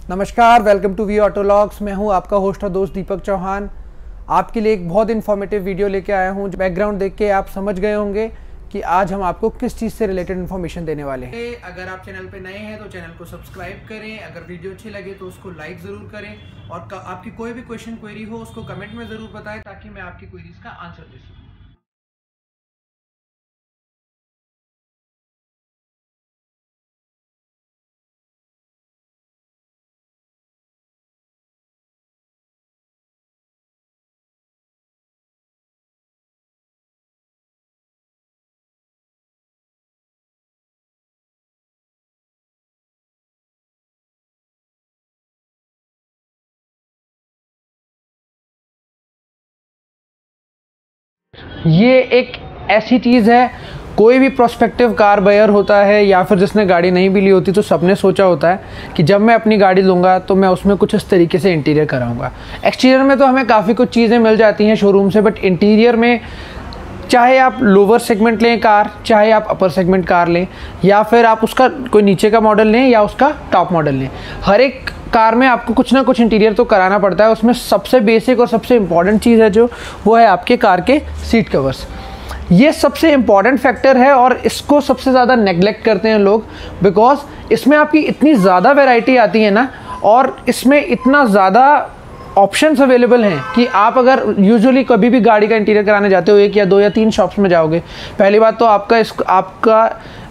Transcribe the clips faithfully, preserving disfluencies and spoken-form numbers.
नमस्कार, welcome to we ऑटोलॉग्स। मैं हूं आपका होस्ट और दोस्त दीपक चौहान। आपके लिए एक बहुत इन्फॉर्मेटिव वीडियो लेके आया हूं। बैकग्राउंड देख के आप समझ गए होंगे कि आज हम आपको किस चीज़ से रिलेटेड इन्फॉर्मेशन देने वाले हैं। अगर आप चैनल पे नए हैं तो चैनल को सब्सक्राइब करें। अगर वीडियो अच्छी लगे तो उसको लाइक ज़रूर करें और आपकी कोई भी क्वेश्चन क्वेरी हो उसको कमेंट में ज़रूर बताएं ताकि मैं आपकी क्वेरीज का आंसर दे सकूँ। ये एक ऐसी चीज़ है, कोई भी प्रोस्पेक्टिव कार बायर होता है या फिर जिसने गाड़ी नहीं भी ली होती तो सबने सोचा होता है कि जब मैं अपनी गाड़ी लूँगा तो मैं उसमें कुछ इस तरीके से इंटीरियर कराऊँगा। एक्सटीरियर में तो हमें काफ़ी कुछ चीज़ें मिल जाती हैं शोरूम से, बट इंटीरियर में चाहे आप लोअर सेगमेंट लें कार, चाहे आप अपर सेगमेंट कार लें, या फिर आप उसका कोई नीचे का मॉडल लें या उसका टॉप मॉडल लें, हर एक कार में आपको कुछ ना कुछ इंटीरियर तो कराना पड़ता है। उसमें सबसे बेसिक और सबसे इम्पॉर्टेंट चीज़ है जो वो है आपके कार के सीट कवर्स। ये सबसे इम्पॉर्टेंट फैक्टर है और इसको सबसे ज़्यादा नेग्लेक्ट करते हैं लोग, बिकॉज इसमें आपकी इतनी ज़्यादा वैरायटी आती है ना, और इसमें इतना ज़्यादा ऑप्शंस अवेलेबल हैं कि आप अगर यूजुअली कभी भी गाड़ी का इंटीरियर कराने जाते हो, एक या दो या तीन शॉप्स में जाओगे, पहली बात तो आपका इस आपका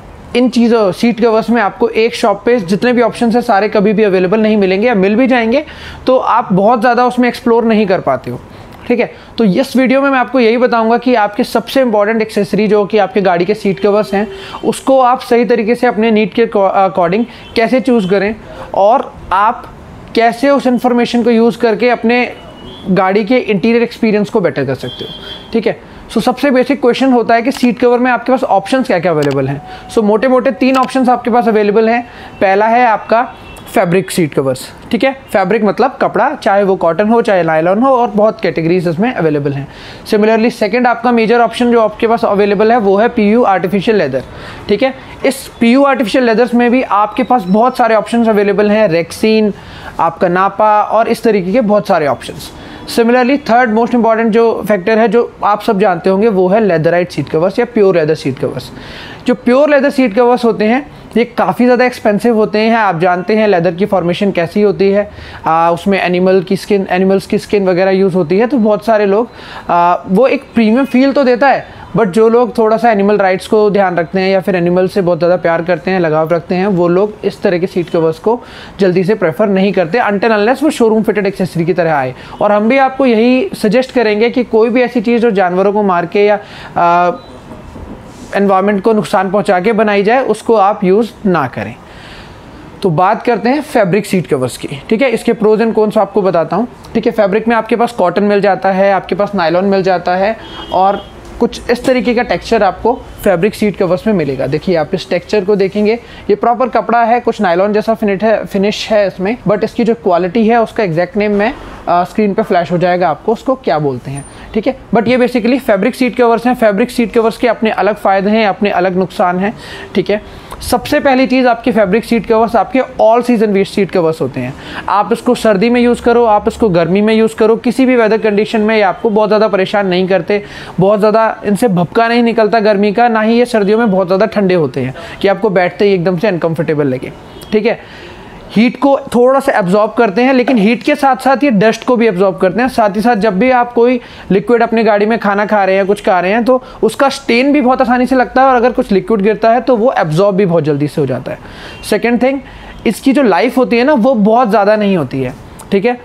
इन चीज़ों सीट कवर्स में आपको एक शॉप पे जितने भी ऑप्शन है सारे कभी भी अवेलेबल नहीं मिलेंगे, या मिल भी जाएंगे तो आप बहुत ज़्यादा उसमें एक्सप्लोर नहीं कर पाते हो। ठीक है, तो इस वीडियो में मैं आपको यही बताऊंगा कि आपके सबसे इंपॉर्टेंट एक्सेसरी जो कि आपके गाड़ी के सीट कवर्स हैं उसको आप सही तरीके से अपने नीड के अकॉर्डिंग कैसे चूज़ करें, और आप कैसे उस इंफॉर्मेशन को यूज़ करके अपने गाड़ी के इंटीरियर एक्सपीरियंस को बेटर कर सकते हो। ठीक है, सो so, सबसे बेसिक क्वेश्चन होता है कि सीट कवर में आपके पास ऑप्शंस क्या क्या अवेलेबल हैं। सो so, मोटे मोटे तीन ऑप्शंस आपके पास अवेलेबल हैं। पहला है आपका फैब्रिक सीट कवर्स। ठीक है, फैब्रिक मतलब कपड़ा, चाहे वो कॉटन हो चाहे नायलॉन हो, और बहुत कैटेगरीज इसमें अवेलेबल हैं। सिमिलरली सेकंड आपका मेजर ऑप्शन जो आपके पास अवेलेबल है वो है पीयू आर्टिफिशियल लेदर। ठीक है, इस पीयू आर्टिफिशियल लेदर्स में भी आपके पास बहुत सारे ऑप्शंस अवेलेबल हैं, रेक्सीन, आपका नापा और इस तरीके के बहुत सारे options. Similarly third most important जो फैक्टर है जो आप सब जानते होंगे वो है लेदराइट सीट कवर्स या प्योर लेदर सीट कवर्स। जो प्योर लेदर सीट कवर्स होते हैं ये काफ़ी ज़्यादा एक्सपेंसिव होते हैं। आप जानते हैं लेदर की फॉर्मेशन कैसी होती है, आ, उसमें एनिमल की स्किन एनिमल्स की स्किन वगैरह यूज़ होती है, तो बहुत सारे लोग आ, वो एक प्रीमियम फील तो देता है, बट जो लोग थोड़ा सा एनिमल राइट्स को ध्यान रखते हैं या फिर एनिमल से बहुत ज़्यादा प्यार करते हैं, लगाव रखते हैं, वो लोग इस तरह के सीट कवर्स को जल्दी से प्रेफर नहीं करते अनटिल अनलेस वो शोरूम फिटेड एक्सेसरी की तरह आए। और हम भी आपको यही सजेस्ट करेंगे कि कोई भी ऐसी चीज़ जो जानवरों को मार के या आ, एनवायरनमेंट को नुकसान पहुंचा के बनाई जाए उसको आप यूज़ ना करें। तो बात करते हैं फैब्रिक सीट कवर्स की। ठीक है, इसके प्रोज एंड कॉन्स आपको बताता हूँ। ठीक है, फैब्रिक में आपके पास कॉटन मिल जाता है, आपके पास नायलॉन मिल जाता है, और कुछ इस तरीके का टेक्सचर आपको फैब्रिक सीट कवर्स में मिलेगा। देखिए, आप इस टेक्सचर को देखेंगे, ये प्रॉपर कपड़ा है, कुछ नायलॉन जैसा फिनिश है फिनिश है इसमें, बट इसकी जो क्वालिटी है उसका एग्जैक्ट नेम में स्क्रीन पे फ्लैश हो जाएगा आपको उसको क्या बोलते हैं। ठीक है, बट ये बेसिकली फैब्रिक सीट कवर्स हैं। फैब्रिक सीट कवर्स के अपने अलग फ़ायदे हैं, अपने अलग नुकसान हैं। ठीक है, सबसे पहली चीज़ आपके फैब्रिक सीट कवर्स आपके all season wear seat covers होते हैं। आप इसको सर्दी में यूज़ करो, आप इसको गर्मी में यूज़ करो, किसी भी वेदर कंडीशन में ये आपको बहुत ज़्यादा परेशान नहीं करते, बहुत ज़्यादा इनसे भपका नहीं निकलता गर्मी का, ना ही ये सर्दियों में बहुत ज़्यादा ठंडे होते हैं कि आपको बैठते ही एकदम से अनकम्फर्टेबल लगे। ठीक है, हीट को थोड़ा सा एब्जॉर्ब करते हैं, लेकिन हीट के साथ साथ ये डस्ट को भी एब्जॉर्ब करते हैं। साथ ही साथ जब भी आप कोई लिक्विड अपनी गाड़ी में खाना खा रहे हैं, कुछ खा रहे हैं, तो उसका स्टेन भी बहुत आसानी से लगता है, और अगर कुछ लिक्विड गिरता है तो वो एब्जॉर्ब भी बहुत जल्दी से हो जाता है। सेकेंड थिंग, इसकी जो लाइफ होती है ना वो बहुत ज़्यादा नहीं होती है। ठीक है,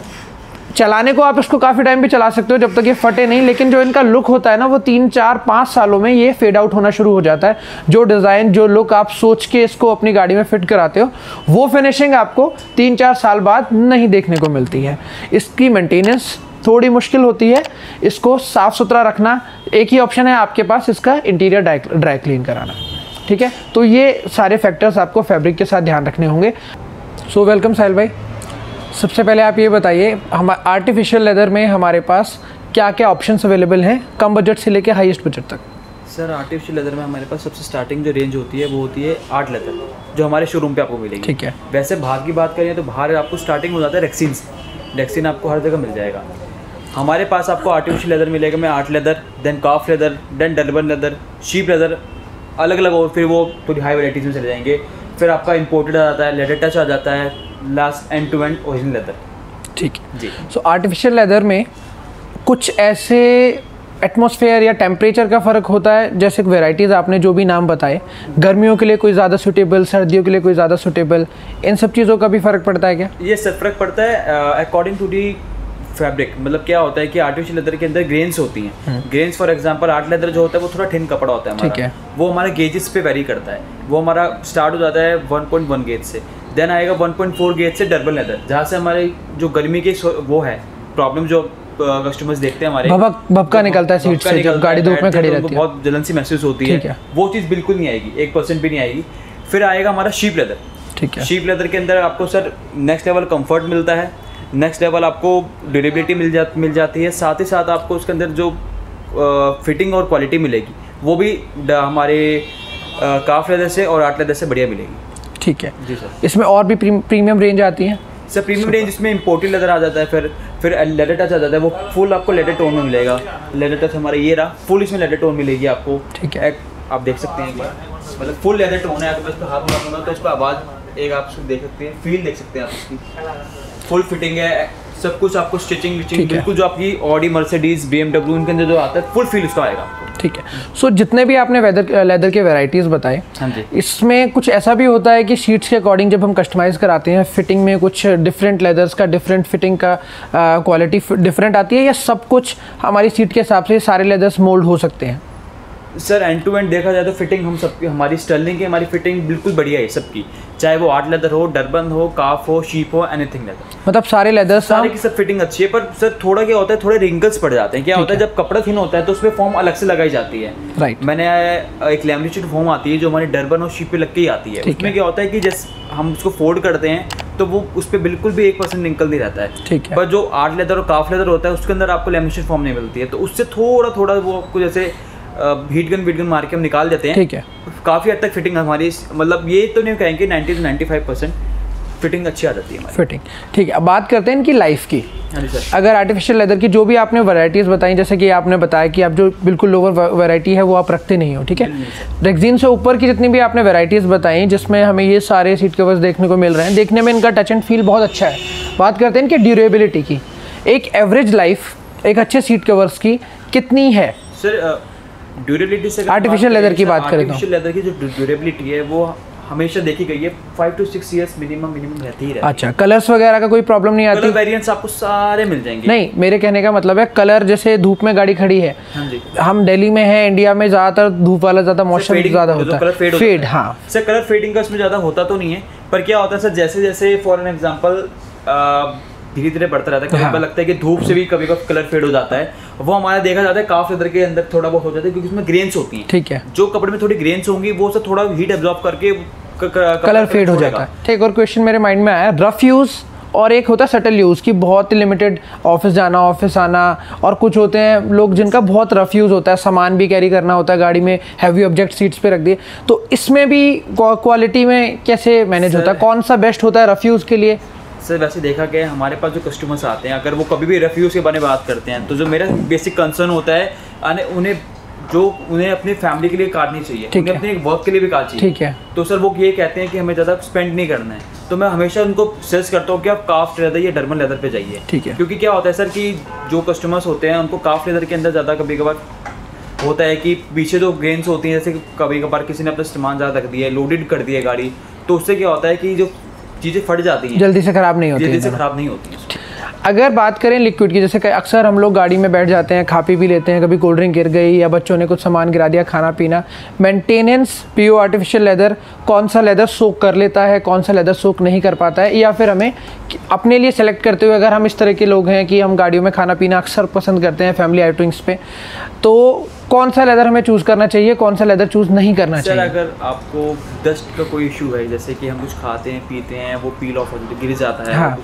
चलाने को आप इसको काफ़ी टाइम भी चला सकते हो जब तक ये फटे नहीं, लेकिन जो इनका लुक होता है ना वो तीन चार पाँच सालों में ये फेड आउट होना शुरू हो जाता है। जो डिज़ाइन जो लुक आप सोच के इसको अपनी गाड़ी में फिट कराते हो वो फिनिशिंग आपको तीन चार साल बाद नहीं देखने को मिलती है। इसकी मेंटेनेंस थोड़ी मुश्किल होती है, इसको साफ़ सुथरा रखना। एक ही ऑप्शन है आपके पास, इसका इंटीरियर ड्राई क्लीन कराना। ठीक है, तो ये सारे फैक्टर्स आपको फैब्रिक के साथ ध्यान रखने होंगे। सो वेलकम साहिल भाई, सबसे पहले आप ये बताइए हम आर्टिफिशियल लेदर में हमारे पास क्या क्या ऑप्शंस अवेलेबल हैं कम बजट से लेके हाईएस्ट बजट तक। सर आर्टिफिशियल लेदर में हमारे पास सबसे स्टार्टिंग जो रेंज होती है वो होती है आर्ट लेदर, जो हमारे शोरूम पे आपको मिलेगी। ठीक है। वैसे बाहर की बात करें तो बाहर आपको स्टार्टिंग हो जाता है रेक्सिन से, रेक्सिन आपको हर जगह मिल जाएगा। हमारे पास आपको आर्टिफिशियल लेदर मिलेगा में art leather, then calf leather, then Durban leather, sheep leather, अलग अलग, और फिर वो थोड़ी हाई वैराइटीज में चले जाएंगे। फिर आपका इंपोर्टेड आ जाता है, लेदर टच आ जाता है, last end to end original leather. ठीक है जी। सो आर्टिफिशियल लेदर में कुछ ऐसे एटमॉस्फेयर या टेम्परेचर का फ़र्क होता है, जैसे वेराइटीज़ आपने जो भी नाम बताए, गर्मियों के लिए कोई ज़्यादा सूटेबल, सर्दियों के लिए कोई ज़्यादा सूटेबल, इन सब चीज़ों का भी फ़र्क पड़ता है क्या? ये सब फ़र्क पड़ता है अकॉर्डिंग टू दी फैब्रिक। मतलब क्या होता है कि आर्टिफिशियल लेदर के अंदर ग्रेन्स होती हैं। Grains for example art leather जो होता है वो थोड़ा थिन कपड़ा होता है हमारा, ठीक है। वो हमारा गेजेस पे वेरी करता है। वो हमारा स्टार्ट हो जाता है वन पॉइंट वन गेज से, देन आएगा वन पॉइंट फोर गेज से डर्बन लेदर, जहाँ से हमारे जो गर्मी के वो है प्रॉब्लम जो कस्टमर्स देखते हैं हमारे, भबक भबका निकलता है सीट से जब गाड़ी धूप में खड़ी रहती है, बहुत जलन सी महसूस होती है, वो चीज़ बिल्कुल नहीं आएगी, एक परसेंट भी नहीं आएगी। फिर आएगा हमारा शीप लेदर। ठीक है। शीप लेदर के अंदर आपको सर नेक्स्ट लेवल कंफर्ट मिलता है, नेक्स्ट लेवल आपको ड्यूरेबिलिटी मिल जा मिल जाती है, साथ ही साथ आपको उसके अंदर जो फिटिंग और क्वालिटी मिलेगी वो भी हमारे काफ लेदर से और आर्ट लेदर से बढ़िया मिलेगी। ठीक है जी सर। इसमें और भी प्रीमियम रेंज आती है सर? प्रीमियम रेंज इसमें इंपोर्टेड लेदर आ जाता है, फिर फिर लेदर टच आ जाता है, वो फुल आपको लेदर टोन में मिलेगा। लेदर टच हमारा ये रहा, फुल इसमें लेदर टोन मिलेगी आपको। ठीक है। आप देख सकते हैं एक बार, मतलब फुल लेदर टोन है। अगर मैं इस पर हाथ मारूंगा तो इस पर आवाज़ एक आप देख सकते हैं, फील देख सकते हैं आप इसकी, फुल फिटिंग है, सब कुछ आपको स्टिचिंग विचिंग बिल्कुल जो आपकी ऑडी, मर्सिडीज, बीएमडब्ल्यू इनके अंदर जो आता है फुल फील उसका आएगा। ठीक है। सो so, जितने भी आपने वेदर लेदर के वैरायटीज़ बताए, हाँ जी, इसमें कुछ ऐसा भी होता है कि शीट्स के अकॉर्डिंग जब हम कस्टमाइज़ कराते हैं फिटिंग में कुछ डिफरेंट लेदर्स का डिफरेंट फिटिंग का क्वालिटी डिफरेंट आती है, या सब कुछ हमारी सीट के हिसाब से सारे लेदर्स मोल्ड हो सकते हैं? सर एंड टू एंड देखा जाए तो फिटिंग हम सबकी, हमारी स्टर्लिंग की हमारी फिटिंग बिल्कुल बढ़िया है सबकी, चाहे वो आर्ट लेदर हो, डर्बन हो, काफ हो, शीप हो, एनीथिंग लेदर, मतलब सारे लेदर्स सारे की सब फिटिंग अच्छी है। पर सर थोड़ा क्या होता है, थोड़े रिंकल्स पड़ जाते हैं। क्या होता है जब कपड़ा थिन होता है तो उसमें फॉर्म अलग से लगाई जाती है। राइट। मैंने एक लैमिनेटेड फॉर्म आती है जो हमारी डर्बन और शीप पे लग के ही आती है। उसमें क्या होता है कि जैसे हम उसको फोल्ड करते हैं तो वो उस पर बिल्कुल भी एक परसेंट रिंकल नहीं रहता है। ठीक है। पर जो आर्ट लेदर और काफ लेदर होता है उसके अंदर आपको लैमिनेटेड फॉर्म नहीं मिलती है, तो उससे थोड़ा थोड़ा वो आपको जैसे हीट गन वीट गन मार के हम निकाल देते हैं। ठीक है। काफ़ी हद तक फिटिंग हमारी, मतलब ये तो नहीं कहेंगे ninety two ninety five percent fitting अच्छी आ जाती है हमारी। फिटिंग ठीक है। अब बात करते हैं इनकी लाइफ की। हाँ जी सर। अगर आर्टिफिशियल लेदर की जो भी आपने वैरायटीज़ बताई, जैसे कि आपने बताया कि आप जो बिल्कुल लोअर वैरायटी है वो आप रखते नहीं हो, ठीक है। रेक्सिन से ऊपर की जितनी भी आपने वैरायटीज़ बताई जिसमें हमें ये सारे सीट कवर्स देखने को मिल रहे हैं, देखने में इनका टच एंड फील बहुत अच्छा है। बात करते हैं इनकी ड्यूरेबिलिटी की। एक एवरेज लाइफ एक अच्छे सीट कवर्स की कितनी है सर? ड्यूरेबिलिटी से आर्टिफिशियल लेदर की बात करें तो आर्टिफिशियल लेदर की जो ड्यूरेबिलिटी है वो हमेशा देखी गई है, five to six years minimum minimum रहती ही रहती है। अच्छा, कलर्स वगैरह का कोई प्रॉब्लम नहीं आती? कलर वेरिएंट्स आपको सारे मिल जाएंगे। नहीं, मेरे कहने का मतलब है कलर, जैसे धूप में गाड़ी खड़ी है, हाँ जी, हम दिल्ली में है, इंडिया में ज़्यादातर धूप वाला ज़्यादा मौसम ज़्यादा होता है, फेड। हाँ सर, कलर फेडिंग का इसमें ज़्यादा होता तो नहीं है, पर क्या होता है सर, जैसे जैसे फॉर एन एग्जाम्पल धीरे धीरे बढ़ता रहता है, कभी कभी लगता है कि धूप से भी कभी कभी कलर फेड हो जाता है। वो हमारा देखा जाता है काफ लेदर के अंदर थोड़ा बहुत हो जाता है क्योंकि उसमें ग्रेन्स होती हैं। ठीक है। जो कपड़े में थोड़ी ग्रेन्स होंगी वो सब थोड़ा हीट एब्जॉर्ब करके कलर फेड हो जाता है। एक और क्वेश्चन मेरे माइंड में आया, रफ यूज़ और एक होता है सटल यूज़ की, बहुत लिमिटेड ऑफिस जाना ऑफिस आना, और कुछ होते हैं लोग जिनका बहुत रफ यूज़ होता है, सामान भी कैरी करना होता है गाड़ी में, हैवी ऑब्जेक्ट सीट्स पे रख दिए, तो इसमें भी क्वालिटी में कैसे मैनेज होता है? कौन सा बेस्ट होता है रफ यूज़ के लिए? सर वैसे देखा गया हमारे पास जो कस्टमर्स आते हैं, अगर वो कभी भी रिफ्यूज़ के बारे में बात करते हैं तो जो मेरा बेसिक कंसर्न होता है, आने उन्हें जो उन्हें अपनी फैमिली के लिए कार नहीं चाहिए, उन्हें अपने वर्क के लिए भी कार चाहिए। ठीक है। तो सर वो ये कहते हैं कि हमें ज़्यादा स्पेंड नहीं करना है, तो मैं हमेशा उनको सजेस्ट करता हूँ कि आप काफ लेदर या डर्बन लेदर पे जाइए। ठीक है। क्योंकि क्या होता है सर कि जो कस्टमर्स होते हैं उनको काफ लेदर के अंदर ज़्यादा कभी कभार होता है कि पीछे जो ग्रेन्स होती हैं, जैसे कभी कभार किसी ने अपना सामान ज़्यादा रख दिया है, लोडेड कर दिया है गाड़ी, तो उससे क्या होता है कि जो चीज़ें फट जाती हैं, जल्दी से खराब नहीं होती, जल्दी से खराब नहीं होती हैं। अगर बात करें लिक्विड की, जैसे अक्सर हम लोग गाड़ी में बैठ जाते हैं, खा पी भी लेते हैं, कभी कोल्ड ड्रिंक गिर गई या बच्चों ने कुछ सामान गिरा दिया, खाना पीना, मेंटेनेंस पीओ आर्टिफिशियल लेदर, कौन सा लेदर सोक कर लेता है, कौन सा लेदर सोक नहीं कर पाता है, या फिर हमें अपने लिए सेलेक्ट करते हुए, अगर हम इस तरह के लोग हैं कि हम गाड़ियों में खाना पीना अक्सर पसंद करते हैं फैमिली आउटिंग्स पे, तो कौन सा लेदर हमें चूज़ करना चाहिए, कौन सा लेदर चूज़ नहीं करना सर, चाहिए? अगर आपको डस्ट का कोई इशू है, जैसे कि हम कुछ खाते हैं पीते हैं वो पील ऑफ हो जाता है, गिर जाता है, हाँ। कुछ भी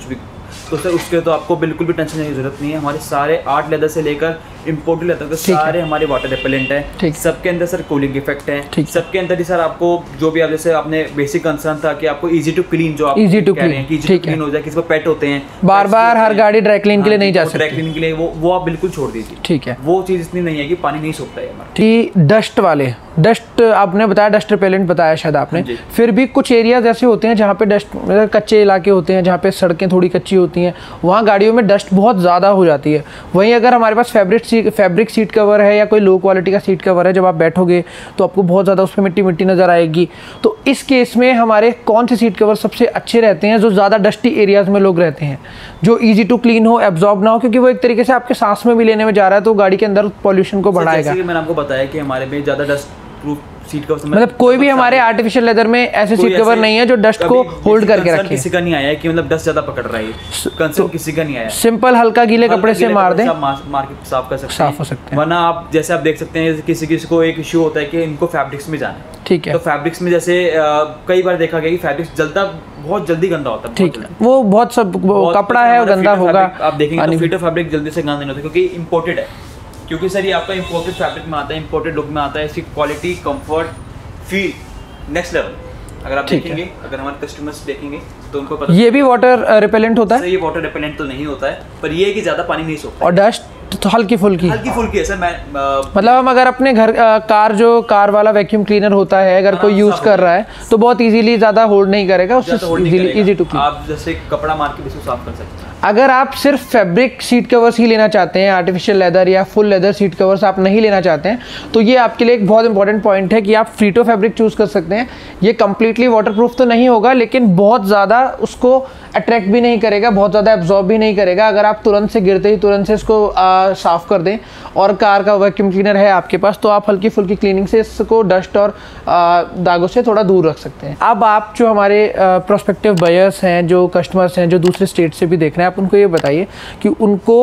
तो सर उसके तो आपको बिल्कुल भी टेंशन लेने की जरूरत नहीं है। हमारे सारे आर्ट लेदर से लेकर इम्पोर्टेड लेदर तक सारे हमारे वाटर रिपेलेंट हैं। सबके अंदर सर कूलिंग इफेक्ट है, सबके अंदर ही सर आपको जो भी आप जैसे आपने बेसिक कंसर्न था कि आपको इजी टू क्लीन, जो आप इजी टू क्लीन हो जाए, किसी को पेट होते हैं बार बार हर गाड़ी ड्राई क्लीन के लिए नहीं जा सकती, ड्राई क्लीन के लिए वो वो आप बिल्कुल छोड़ दीजिए। ठीक है, वो चीज़ इतनी नहीं है कि पानी नहीं सूखता है हमारा। ठीक, डस्ट वाले, डस्ट आपने बताया, डस्ट रिपेलेंट बताया शायद आपने, फिर भी कुछ एरियाज ऐसे होते हैं जहाँ पे डस्ट, कच्चे इलाके होते हैं जहाँ पे सड़कें थोड़ी कच्ची होती हैं, वहाँ गाड़ियों में डस्ट बहुत ज़्यादा हो जाती है। वहीं अगर हमारे पास fabric seat fabric seat cover है या कोई लो क्वालिटी का सीट कवर है, जब आप बैठोगे तो आपको बहुत ज़्यादा उस पर मिट्टी मिट्टी नज़र आएगी। तो इस केस में हमारे कौन से सीट कवर सबसे अच्छे रहते हैं जो ज़्यादा डस्टी एरियाज़ में लोग रहते हैं, जो ईजी टू क्लीन हो, एब्जॉर्ब ना हो, क्योंकि वो एक तरीके से आपके सांस में भी लेने में जा रहा है तो गाड़ी के अंदर पॉल्यूशन को बढ़ाएगा। जैसे कि मैंने आपको बताया कि हमारे में ज़्यादा डस्ट प्रूफ सीट कवर, मतलब कोई भी हमारे आर्टिफिशियल लेदर में ऐसे सीट कवर नहीं है जो डस्ट को होल्ड करके रखे। किसी का नहीं आया है कि मतलब डस्ट ज्यादा पकड़ रहा है, कंसर्न किसी का नहीं आया। सिंपल हल्का गीले कपड़े से मार दें, मार के साफ कर सकते हैं, साफ हो सकते हैं। वरना आप जैसे आप देख सकते हैं किसी किसी को एक इश्यू होता है कि इनको फैब्रिक्स में जाना है। ठीक है, तो फैब्रिक्स में जैसे कई बार देखा गया कि फैब्रिक्स जलता बहुत जल्दी गंदा होता है। ठीक है, वो बहुत सब कपड़ा है गंदा होगा, आप देखेंगे तो फीटर फैब्रिक जल्दी से गंदा नहीं होता क्योंकि इम्पोर्टेड है, क्योंकि सर ये आपका इम्पोर्टेड फैब्रिक में आता है, इम्पोर्टेड लुक में आता है। इसकी quality, comfort, feel next level. अगर आप देखेंगे, अगर हमारे कस्टमर्स देखेंगे तो उनको पता, ये भी वाटर रिपेलेंट होता है। ये वाटर रिपेलेंट तो नहीं होता है, पर ये है कि ज्यादा पानी नहीं सोखता और डस्ट तो हल्की फुल्की हल्की फुल्की है सर। मैं आ, मतलब हम अगर अपने घर आ, कार जो कार वाला वैक्यूम क्लीनर होता है अगर कोई यूज कर रहा है तो बहुत इजीली ज्यादा होल्ड नहीं करेगा, उससे इजीली इजी टू क्लीन। आप जैसे कपड़ा मार के भी साफ कर सकते हैं। अगर आप सिर्फ फैब्रिक सीट कवर्स ही लेना चाहते हैं, आर्टिफिशियल लेदर या फुल लेदर सीट कवर्स आप नहीं लेना चाहते हैं, तो ये आपके लिए एक बहुत इंपॉर्टेंट पॉइंट है कि आप फ्रीटो फैब्रिक चूज कर सकते हैं। ये कंप्लीटली वाटरप्रूफ तो नहीं होगा लेकिन बहुत ज़्यादा उसको अट्रैक्ट भी नहीं करेगा, बहुत ज़्यादा एब्जॉर्ब भी नहीं करेगा। अगर आप तुरंत से गिरते ही तुरंत से इसको आ, साफ कर दें और कार का वैक्यूम क्लीनर है आपके पास तो आप हल्की फुल्की क्लीनिंग से इसको डस्ट और आ, दागों से थोड़ा दूर रख सकते हैं। अब आप जो हमारे प्रोस्पेक्टिव बायर्स हैं, जो कस्टमर्स हैं, जो दूसरे स्टेट से भी देख रहे हैं, आप उनको ये बताइए कि उनको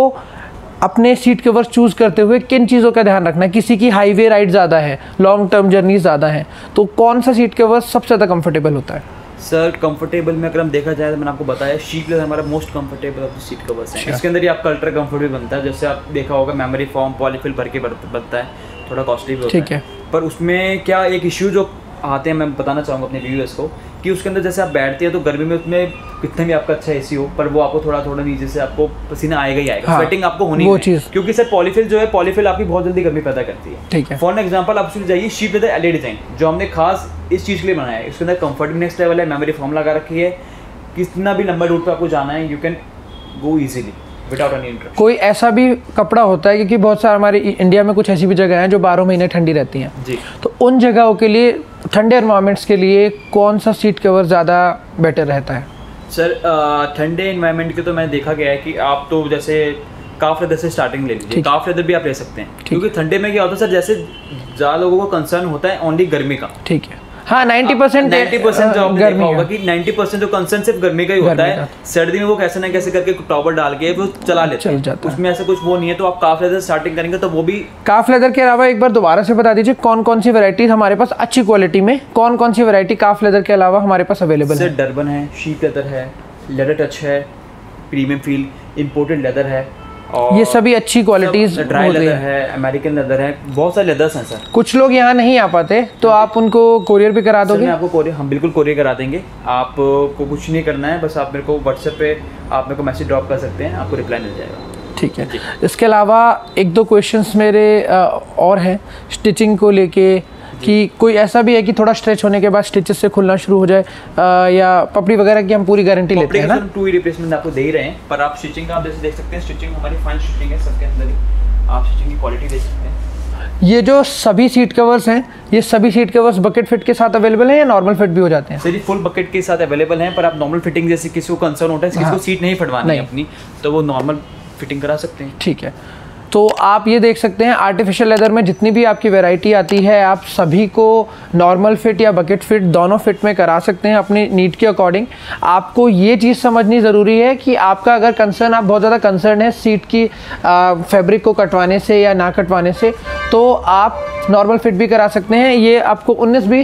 अपने सीट कवर चूज करते हुए किन चीज़ों का ध्यान रखना है। किसी की हाईवे राइड ज़्यादा है, लॉन्ग टर्म जर्नी ज़्यादा है, तो कौन सा सीट कवर सबसे ज़्यादा कंफर्टेबल होता है? सर कंफर्टेबल में अगर हम देखा जाए तो मैंने आपको बताया शीट लेदर हमारा most comfortable of the seat covers है। इसके अंदर ही आपका अल्ट्रा कंफर्ट भी बनता है, जैसे आप देखा होगा मेमोरी फॉर्म पॉलीफिल भर के बनता है, थोड़ा कॉस्टली भी होता है। पर उसमें क्या एक इश्यू जो आते हैं, मैं बताना चाहूँगा अपने व्यूअर्स को कि उसके अंदर जैसे आप बैठते हैं तो गर्मी में उसमें कितना भी आपका अच्छा एसी हो पर वो आपको थोड़ा थोड़ा नीचे से आपको पसीना आएगा ही आएगा। हाँ, स्वेटिंग आपको होनी वो चीज़, क्योंकि सर पॉलीफिल जो है, पॉलीफिल आपकी बहुत जल्दी गर्मी पैदा करती है। ठीक है, फॉर एग्जांपल आप उसमें जाइए शीट लेदर एलई डिजाइन जो हमने खास इस चीज़ के लिए बनाया है। इसके अंदर कंफर्ट भी नेक्स्ट लेवल है, मेमोरी फॉर्म लगा रखी है, कितना भी लंबा रूट पर आपको जाना है you can go easily without any interruption. कोई ऐसा भी कपड़ा होता है क्योंकि बहुत सारे हमारे इंडिया में कुछ ऐसी भी जगह हैं जो बारह महीने ठंडी रहती हैं जी, तो उन जगहों के लिए, ठंडे एनवायरनमेंट्स के लिए कौन सा सीट कवर ज़्यादा बेटर रहता है? सर ठंडे एनवायरनमेंट के तो मैंने देखा गया है कि आप तो जैसे काफ लेदर से स्टार्टिंग ले लीजिए, काफ लेदर भी आप ले सकते हैं, क्योंकि ठंडे में क्या होता है सर, जैसे ज़्यादा लोगों को कंसर्न होता है ओनली गर्मी का। ठीक है, हाँ नब्बे परसेंट नब्बे परसेंट जो आपने देखा होगा कि नब्बे परसेंट जो कंसर्न सिर्फ गर्मी का ही होता है। सर्दी में वो कैसे ना कैसे करके टॉवर डाल के वो चला लेते हैं, उसमें ऐसा कुछ वो नहीं है। तो आप काफ लेदर स्टार्टिंग करेंगे तो वो भी। काफ लेदर के अलावा एक बार दोबारा से बता दीजिए कौन कौन सी वैरायटीज हमारे पास अच्छी क्वालिटी में, कौन कौन सी वैरायटी काफ लेदर के अलावा हमारे पास अवेलेबल है? डर्बन है, शीट लेदर है, लेदर टच है, प्रीमियम फील, इंपोर्टेड लेदर है, और ये सभी अच्छी क्वालिटीज ड्राई लेदर है, अमेरिकन लेदर है, बहुत सारे लेदर्स हैं सर। कुछ लोग यहाँ नहीं आ पाते तो आप उनको कोरियर भी करा दोगे? मैं आपको कोरियर, हम बिल्कुल कोरियर करा देंगे। आपको कुछ नहीं करना है, बस आप मेरे को व्हाट्सएप पे आप मेरे को मैसेज ड्रॉप कर सकते हैं, आपको रिप्लाई मिल जाएगा। ठीक है, इसके अलावा एक दो क्वेश्चंस मेरे और हैं स्टिचिंग को लेके कि कोई ऐसा भी है कि थोड़ा स्ट्रेच होने के बाद स्टिचेस से खुलना शुरू हो जाए, आ, या पपड़ी वगैरह की हम पूरी गारंटी लेते हैं ना? टू रिप्लेसमेंट आपको दे ही रहे हैं, पर आप स्टिचिंग का आप जैसे देख सकते हैं, स्टिचिंग हमारी फाइन स्टिचिंग है सबके अंदर ही, आप स्टिचिंग की क्वालिटी देख सकते हैं। ये जो सभी सीट कवर्स हैं, ये सभी सीट कवर्स बकेट फिट के साथ अवेलेबल हैं या नॉर्मल फिट भी हो जाते हैं? सर फुल बकेट के साथ अवेलेबल हैं, पर आप नॉर्मल फिटिंग जैसे किसी को कंसर्न होता है, किसी को सीट नहीं फटवानी है अपनी, तो वो नॉर्मल फिटिंग करा सकते हैं। ठीक है, तो आप ये देख सकते हैं आर्टिफिशियल लेदर में जितनी भी आपकी वैरायटी आती है आप सभी को नॉर्मल फिट या बकेट फिट दोनों फिट में करा सकते हैं अपनी नीड के अकॉर्डिंग। आपको ये चीज़ समझनी ज़रूरी है कि आपका अगर कंसर्न, आप बहुत ज़्यादा कंसर्न है सीट की फैब्रिक को कटवाने से या ना कटवाने से, तो आप नॉर्मल फिट भी करा सकते हैं। ये आपको उन्नीस बीस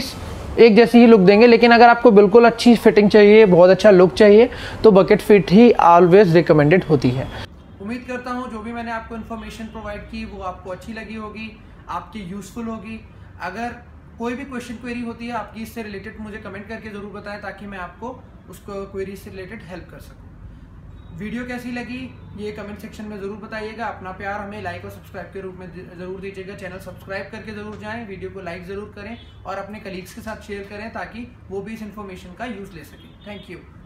एक जैसी ही लुक देंगे। लेकिन अगर आपको बिल्कुल अच्छी फिटिंग चाहिए, बहुत अच्छा लुक चाहिए, तो बकेट फिट ही ऑलवेज रिकमेंडेड होती है। उम्मीद करता हूँ जो भी मैंने आपको इन्फॉर्मेशन प्रोवाइड की वो आपको अच्छी लगी होगी, आपकी यूज़फुल होगी। अगर कोई भी क्वेश्चन क्वेरी होती है आपकी इससे रिलेटेड, मुझे कमेंट करके ज़रूर बताएं ताकि मैं आपको उसको क्वेरी से रिलेटेड हेल्प कर सकूं। वीडियो कैसी लगी ये कमेंट सेक्शन में ज़रूर बताइएगा। अपना प्यार हमें लाइक और सब्सक्राइब के रूप में ज़रूर दीजिएगा। चैनल सब्सक्राइब करके ज़रूर जाएं, वीडियो को लाइक ज़रूर करें और अपने कलीग्स के साथ शेयर करें ताकि वो भी इस इन्फॉर्मेशन का यूज़ ले सकें। Thank you.